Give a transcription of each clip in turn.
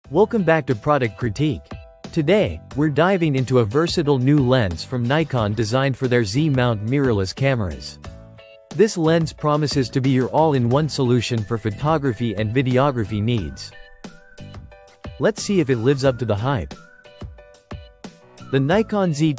Welcome back to Product Critique. Today, we're diving into a versatile new lens from Nikon designed for their Z-mount mirrorless cameras. This lens promises to be your all-in-one solution for photography and videography needs. Let's see if it lives up to the hype. The Nikon Z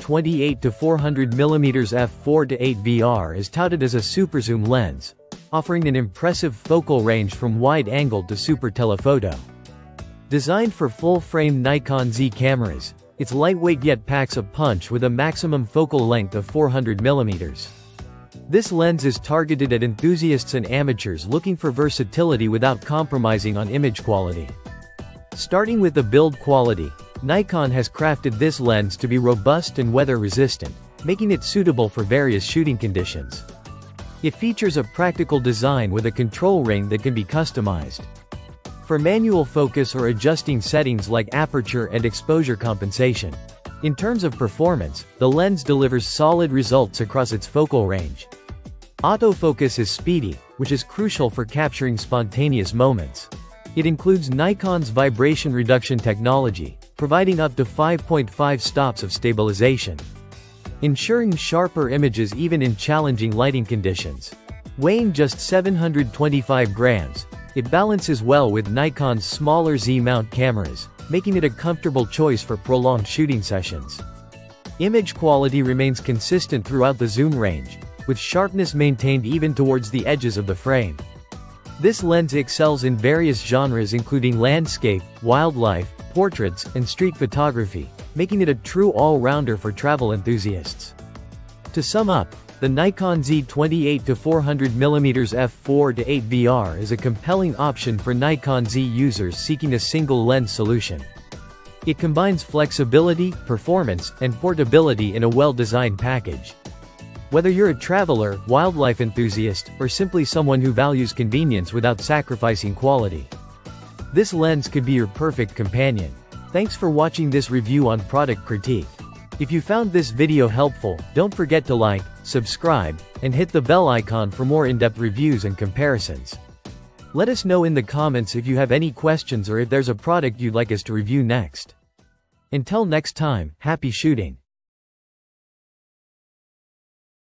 28-400mm f4:8 VR is touted as a super zoom lens, offering an impressive focal range from wide-angle to super telephoto. Designed for full-frame Nikon Z cameras, it's lightweight yet packs a punch with a maximum focal length of 400mm. This lens is targeted at enthusiasts and amateurs looking for versatility without compromising on image quality. Starting with the build quality, Nikon has crafted this lens to be robust and weather-resistant, making it suitable for various shooting conditions. It features a practical design with a control ring that can be customized for manual focus or adjusting settings like aperture and exposure compensation. In terms of performance, the lens delivers solid results across its focal range. Autofocus is speedy, which is crucial for capturing spontaneous moments. It includes Nikon's vibration reduction technology, providing up to 5.5 stops of stabilization, ensuring sharper images even in challenging lighting conditions. Weighing just 725 grams, it balances well with Nikon's smaller Z-mount cameras, making it a comfortable choice for prolonged shooting sessions. Image quality remains consistent throughout the zoom range, with sharpness maintained even towards the edges of the frame. This lens excels in various genres including landscape, wildlife, portraits, and street photography, making it a true all-rounder for travel enthusiasts. To sum up, the Nikon Z 28-400mm f4:8 VR is a compelling option for Nikon Z users seeking a single lens solution. It combines flexibility, performance, and portability in a well-designed package. Whether you're a traveler, wildlife enthusiast, or simply someone who values convenience without sacrificing quality, this lens could be your perfect companion. Thanks for watching this review on Product Critique. If you found this video helpful, don't forget to like, subscribe, and hit the bell icon for more in-depth reviews and comparisons. Let us know in the comments if you have any questions or if there's a product you'd like us to review next. Until next time, happy shooting!